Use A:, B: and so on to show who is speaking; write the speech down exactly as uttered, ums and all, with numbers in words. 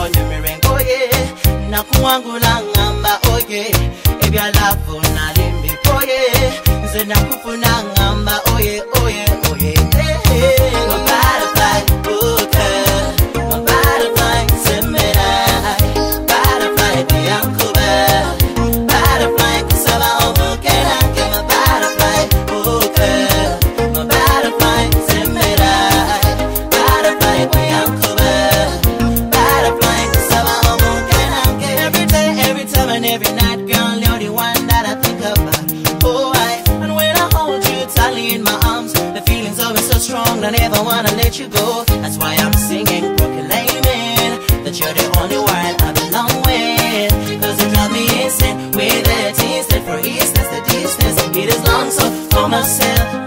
A: mbonye mirengo ye nakuwangula ngamba oye ebyalavu nalimbi poye nze nakufuna ngamba oye oye oye my butterfly booker my butterfly semera butterfly biancuba butterfly kusaba omukera nke my butterfly booker my butterfly semera butterfly biancuba butterfly kusaba omukera nke every day every time and every night girl you're the one that I think about oh I and when I hold you tightly in my arms the feeling's always so strong I never wanna let you go that's why I'm singing proclaiming that you're the only one I belong with cause you drive me insane with that instant for instance the distance it is long so for myself